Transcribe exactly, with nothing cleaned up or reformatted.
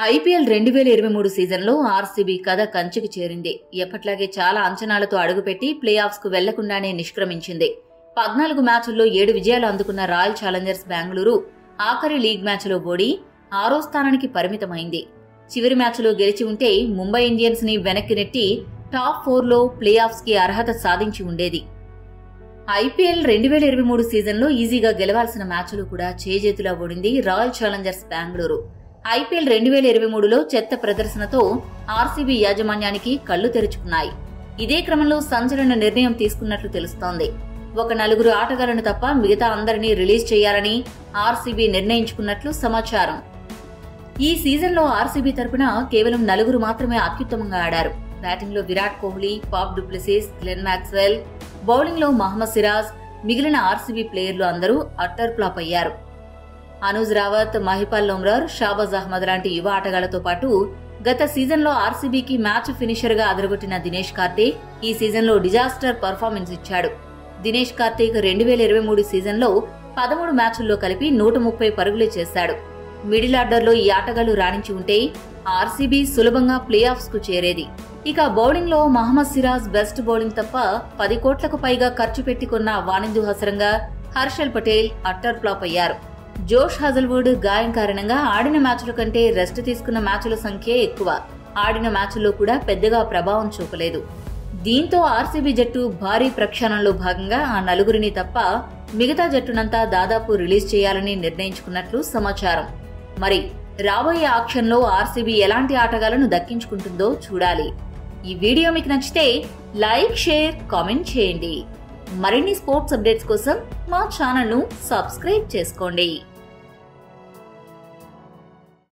IPL రెండు వేల ఇరవై మూడు సీజన్లో ఆర్సీబీ కథ కంచుకు చేరింది. ఎప్పట్లాగే చాలా అంచనాలతో అడుగుపెట్టి ప్లే ఆఫ్స్ కు వెళ్లకుండానే నిష్క్రమించింది. పద్నాలుగు మ్యాచుల్లో ఏడు విజయాలు అందుకున్న రాయల్ ఛాలెంజర్స్ బెంగళూరు ఆఖరి లీగ్ మ్యాచ్లో ఓడి ఆరో స్థానానికి పరిమితమైంది. చివరి మ్యాచ్లో గెలిచి ఉంటే ముంబై ఇండియన్స్ ని వెనక్కి నెట్టి టాప్ ఫోర్ లో ప్లే ఆఫ్స్ కి అర్హత సాధించి ఉండేది. ఐపీఎల్ రెండు వేల ఇరవై మూడు సీజన్లో ఈజీగా గెలవాల్సిన మ్యాచ్లు కూడా చేజేతులా ఓడింది రాయల్ ఛాలెంజర్స్ బెంగళూరు. ఐపీఎల్ రెండు వేల ఇరవై మూడులో చెత్త ప్రదర్శనతో ఆర్సీబీ యాజమాన్యానికి కళ్లు తెరుచుకున్నాయి. ఇదే క్రమంలో సంచలన నిర్ణయం తీసుకున్నట్లు తెలుస్తోంది. ఒక నలుగురు ఆటగాళ్లను తప్ప మిగతా అందరినీ రిలీజ్ చేయాలని ఆర్సీబీ నిర్ణయించుకున్నట్లు సమాచారం. ఈ సీజన్లో ఆర్సీబీ తరపున కేవలం నలుగురు మాత్రమే అత్యుత్తమంగా ఆడారు. బ్యాటింగ్ లో Virat Kohli, Faf du Plessis, Glenn Maxwell, bowling లో మహమ్మద్ సిరాజ్, మిగిలిన ఆర్సీబీ ప్లేయర్లు అందరూ అట్టర్ ఫ్లాప్ అయ్యారు. అనుజ్ రావత్, మహిపాల్ లోమ్రార్, షాబాజ్ అహ్మద్ లాంటి యువ ఆటగాళ్లతో పాటు గత సీజన్లో ఆర్సీబీకి మ్యాచ్ ఫినిషర్ గా అదరగొట్టిన దినేష్ కార్తీక్ ఈ సీజన్లో డిజాస్టర్ పర్ఫార్మెన్స్ ఇచ్చాడు. దినేష్ కార్తీక్ రెండు వేల ఇరవై మూడు సీజన్లో పదమూడు మ్యాచుల్లో కలిపి నూట ముప్పై పరుగులే చేశాడు. మిడిల్ ఆర్డర్లో ఈ ఆటగాళ్లు రాణించి ఉంటే ఆర్సీబీ సులభంగా ప్లే ఆఫ్స్ కు చేరేది. ఇక బౌలింగ్ లో మహమ్మద్ సిరాజ్ బెస్ట్ బౌలింగ్ తప్ప పది కోట్లకు పైగా ఖర్చు పెట్టి కొన్న వానిందు హసరంగా, హర్షల్ పటేల్ అట్టర్ ఫ్లాప్ అయ్యారు. జోష్ హజల్వుడ్ గాయం కారణంగా ఆడిన మ్యాచ్ల కంటే రెస్ట్ తీసుకున్న మ్యాచ్ల సంఖ్యే ఎక్కువ. ఆడిన మ్యాచ్ల్లో కూడా పెద్దగా ప్రభావం చూపలేదు. దీంతో ఆర్సీబీ జట్టు భారీ ప్రక్షాళనలో భాగంగా ఆ నలుగురిని తప్ప మిగతా జట్టునంతా దాదాపు రిలీజ్ చేయాలని నిర్ణయించుకున్నట్లు సమాచారం. మరి రాబోయే ఆక్షన్లో ఆర్సీబీ ఎలాంటి ఆటగాళ్లను దక్కించుకుంటుందో చూడాలి. ఈ వీడియో మీకు నచ్చితే లైక్, షేర్, కామెంట్ చేయండి. మరిన్ని స్పోర్ట్స్ అప్డేట్స్ కోసం మా ఛానల్ ను సబ్స్క్రైబ్ చేసుకోండి.